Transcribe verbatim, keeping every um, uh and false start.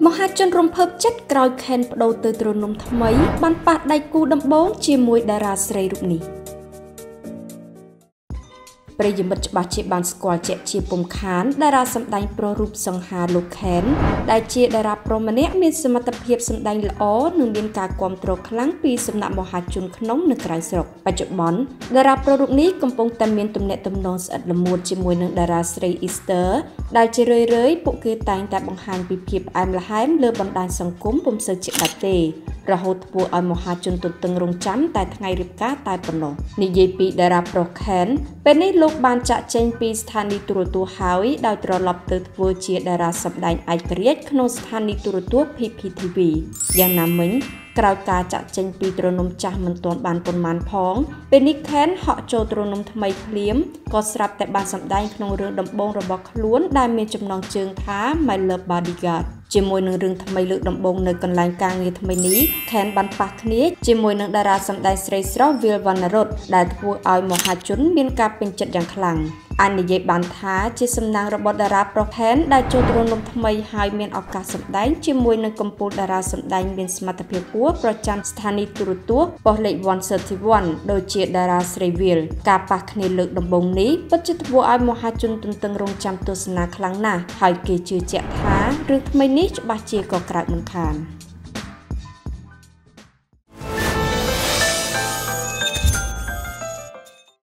មហាជនរំភើបចិត្តក្រោយខេនបដូរទៅទ្រនំថ្មីបានប៉ះដៃគូដំបូងជាមួយតារាស្រីរូបនេះប្រិយមិត្តច្បាស់ជាបានស្គាល់ជាក់ជាពុំខានតារាសម្ដែងប្រុសរូបសង្ហាលោកខេនដែលជាតារាប្រុសម្នាក់មានសមត្ថភាពសម្ដែងល្អនិងមានការគាំទ្រខ្លាំងពីសំណាក់មហាជនក្នុងនិងក្រៅស្រុកបច្ចុប្បន្នតារាប្រុសរូបនេះកំពុងតែមានទំនាក់ទំនងស្អិតល្មួតជាមួយនឹងតារាស្រី Easter ដែលជារឿយៗពួកគេតែងតែបង្ហាញពីភាពផ្អែមល្ហែមលើបណ្ដាញសង្គមពុំសូវជាដាច់ទេរហូតធ្វើឲ្យមហាជនទន្ទឹងរង់ចាំតែថ្ងៃរៀបការតែប៉ុណ្ណោះនិយាយពីតារាប្រុសខេនពេលនេះលោកបានចាក់ចេញពីស្ថានីយទូរទស្សន៍ហើយដោយត្រឡប់ទៅធ្វើជាតារាសម្ដែងឯករាជ្យក្នុងស្ថានីយទូរទស្សន៍ ភី ភី ធី វី យ៉ាងណាមិញក្រោយការចាក់ចេញពីទ្រនំចាស់មិនទាន់បានប៉ុន្មានផងពេលនេះខេនហក់ចូលទ្រនំថ្មីភ្លាមក៏ស្រាប់តែបានសម្ដែងក្នុងរឿងដំបូងរបស់ខ្លួនដែលមានចំណងជើងថា My Love Bodyguard ជាមួយនឹងរឿងថ្មីលើកដំបូងនៅកន្លែងការងារថ្មីនេះខេនបានប៉ះគ្នាជាមួយនឹងតារាសម្ដែងស្រីស្រស់ Vil Vanarot ដែលធ្វើឲ្យមហាជនមានការពេញចិត្តយ៉ាងខ្លាំងអាចនិយាយបានថាជាសំណាងរបស់តារាប្រុសខេនដែលចូលទ្រនំថ្មីហើយមានឱកាសសម្ដែងជាមួយនឹងកំពូលតារាសម្ដែងមានសមត្ថភាពខ្ពស់ប្រចាំស្ថានីយទូរទស្សន៍ប៉ុស្តិ៍លេខone thirty-oneដូចជាតារាស្រី Vil ការប៉ះគ្នាលើកដំបូងនេះពិតជាធ្វើឲ្យមហាជនទន្ទឹងរង់ចាំទស្សនាខ្លាំងណាស់ហើយគេជឿជាក់ថារឿងថ្មីនេះច្បាស់ជាក៏ក្រៅមិនខាន